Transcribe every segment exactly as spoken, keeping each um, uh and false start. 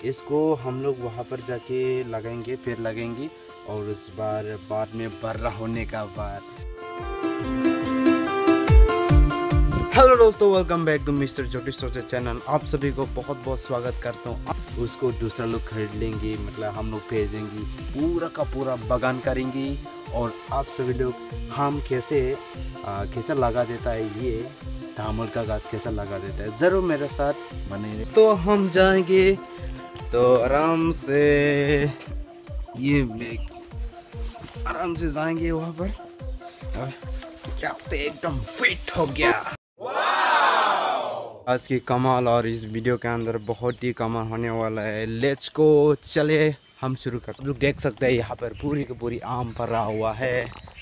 इसको हम लोग वहाँ पर जाके लगाएंगे, फिर लगाएंगे और उस बार बाद में बर्रा होने का बाद। हेलो दोस्तों, वेलकम बैक टू मिस्टर छोटी सोचा चैनल। आप सभी को बहुत बहुत स्वागत करता हूँ। उसको दूसरा लोग खरीद लेंगे, मतलब हम लोग भेजेंगे, पूरा का पूरा बगान करेंगे और आप सभी लोग हम कैसे आ, कैसे लगा देता है, ये तामुल का घास कैसा लगा देता है, ज़रूर मेरे साथ बने। तो हम जाएंगे तो आराम से ये आराम से जाएंगे वहाँ पर और क्या होता है, एकदम फिट हो गया। आज की कमाल और इस वीडियो के अंदर बहुत ही कमाल होने वाला है। लेट्स गो, चले हम शुरू करते हैं। लोग देख सकते हैं यहाँ पर पूरी की पूरी आम भरा हुआ है।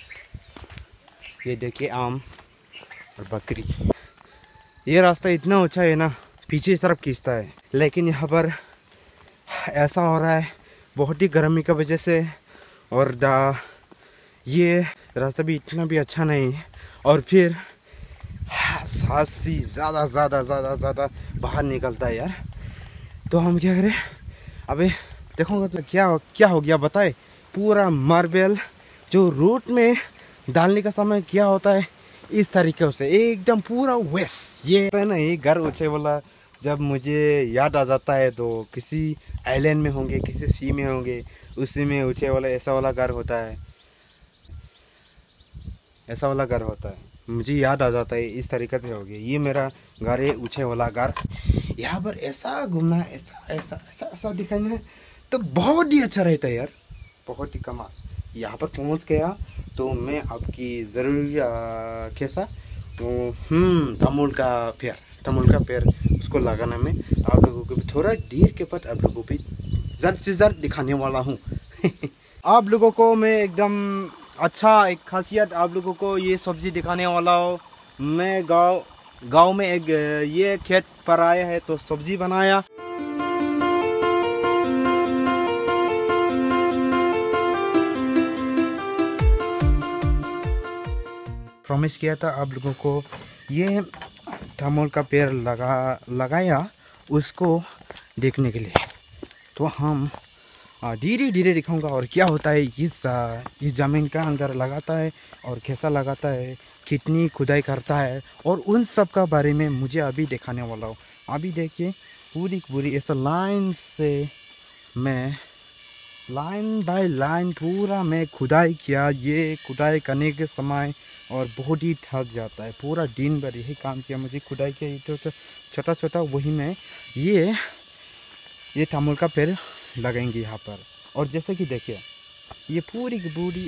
ये देखिए आम और बकरी। ये रास्ता इतना ऊंचा है ना, पीछे तरफ खींचता है, लेकिन यहाँ पर ऐसा हो रहा है बहुत ही गर्मी की वजह से, और दा ये रास्ता भी इतना भी अच्छा नहीं है, और फिर सांस ही ज़्यादा ज़्यादा ज़्यादा ज़्यादा बाहर निकलता है यार। तो हम क्या करें, अबे देखोगे तो क्या क्या हो गया बताए। पूरा मार्बल जो रूट में डालने का समय क्या होता है, इस तरीके से एकदम पूरा वेस्ट। ये है ना, ये घर ऊंचे वाला जब मुझे याद आ जाता है तो किसी आइलैंड में होंगे, किसी सी में होंगे, उसी में ऊंचे वाला ऐसा वाला घर होता है, ऐसा वाला घर होता है, मुझे याद आ जाता है। इस तरीके से हो गया, ये मेरा घर है, ऊंचे वाला घर। यहाँ पर ऐसा घूमना, ऐसा ऐसा ऐसा ऐसा दिखाना है तो बहुत ही अच्छा रहता है यार, बहुत ही कमाल। यहाँ पर पहुँच गया तो मैं आपकी ज़रूरी कैसा तो हम्म तमुल का पेड़ तमुल का पेड़ उसको लगाने में आप लोगों को भी थोड़ा देर के बाद आप लोगों को भी ज़्यादा से ज़्यादा दिखाने वाला हूँ। आप लोगों को मैं एकदम अच्छा एक खासियत आप लोगों को ये सब्ज़ी दिखाने वाला हूँ। मैं गांव गांव में एक ये खेत पर आया है तो सब्ज़ी बनाया। प्रॉमिस किया था आप लोगों को, ये तमुल का पेड़ लगा लगाया उसको देखने के लिए। तो हम धीरे धीरे दिखाऊंगा और क्या होता है इस इस ज़मीन का अंदर लगाता है और कैसा लगाता है, कितनी खुदाई करता है, और उन सब का बारे में मुझे अभी दिखाने वाला हूँ। अभी देखिए पूरी पूरी ऐसा लाइन से मैं लाइन बाय लाइन पूरा मैं खुदाई किया। ये खुदाई करने के समय और बहुत ही थक जाता है, पूरा दिन भर यही काम किया मुझे, खुदाई किया तो, तो छोटा छोटा वही में ये ये तमुल का पेड़ लगाएंगे यहाँ पर। और जैसे कि देखिए ये पूरी की पूरी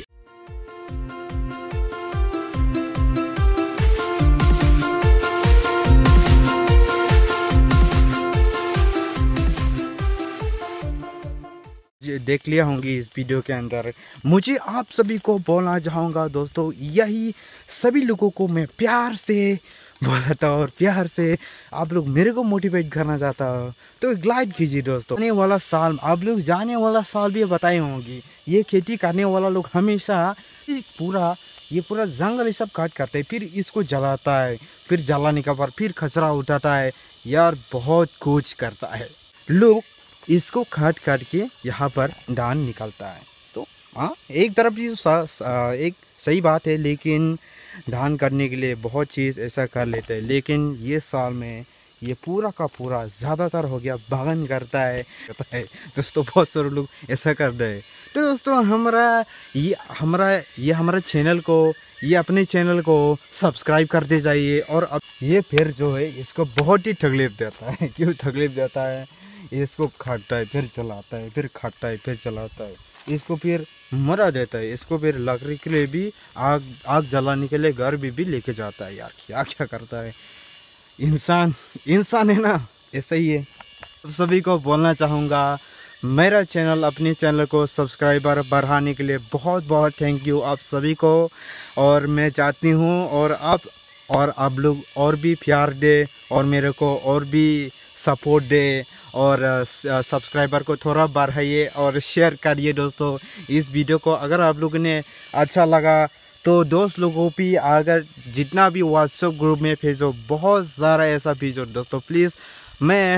देख लिया होंगी इस वीडियो के अंदर। मुझे आप सभी को बोलना चाहूँगा दोस्तों, यही सभी लोगों को मैं प्यार से बोला था और प्यार से आप लोग मेरे को मोटिवेट करना चाहता हो तो एक लाइक कीजिए दोस्तों। आने वाला साल आप लोग जाने वाला साल भी बताए होंगी, ये खेती करने वाला लोग हमेशा पूरा ये पूरा जंगल ये सब काट करते हैं, फिर इसको जलाता है, फिर जलाने के बाद फिर कचरा उठाता है यार, बहुत कुछ करता है। लोग इसको काट काट के यहाँ पर धान निकलता है। तो हाँ, एक तरफ ये एक सही बात है, लेकिन धान करने के लिए बहुत चीज़ ऐसा कर लेते हैं। लेकिन ये साल में ये पूरा का पूरा ज़्यादातर हो गया बागान करता है करता है दोस्तों, बहुत सारे लोग ऐसा कर रहे हैं। तो दोस्तों हमारा ये हमारा ये हमारा चैनल को ये अपने चैनल को सब्सक्राइब करते जाइए। और अब ये पेड़ जो है इसको बहुत ही तकलीफ देता है। क्यों तकलीफ देता है, इसको खाटता है फिर चलाता है, फिर खाटता है फिर चलाता है, इसको फिर मरा देता है, इसको फिर लकड़ी के लिए भी आग आग जलाने के लिए घर भी भी लेके जाता है। यार क्या क्या करता है इंसान इंसान है ना, ऐसा ही है। सभी को बोलना चाहूँगा, मेरा चैनल अपने चैनल को सब्सक्राइबर बढ़ाने के लिए बहुत बहुत थैंक यू आप सभी को। और मैं चाहती हूँ और आप और आप लोग और भी प्यार दे और मेरे को और भी सपोर्ट दे और सब्सक्राइबर को थोड़ा बढ़ाइए और शेयर करिए दोस्तों इस वीडियो को। अगर आप लोगों ने अच्छा लगा तो दोस्त लोगों भी अगर जितना भी व्हाट्सएप ग्रुप में भेजो, बहुत ज़्यादा ऐसा भेजो दोस्तों प्लीज़। मैं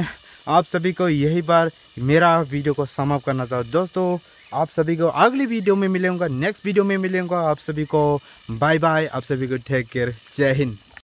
आप सभी को यही बार मेरा वीडियो को समाप्त करना चाहूँ दोस्तों। आप सभी को अगली वीडियो में मिलेंगे, नेक्स्ट वीडियो में मिलेंगे। आप सभी को बाय बाय, आप सभी को टेक केयर, जय हिंद।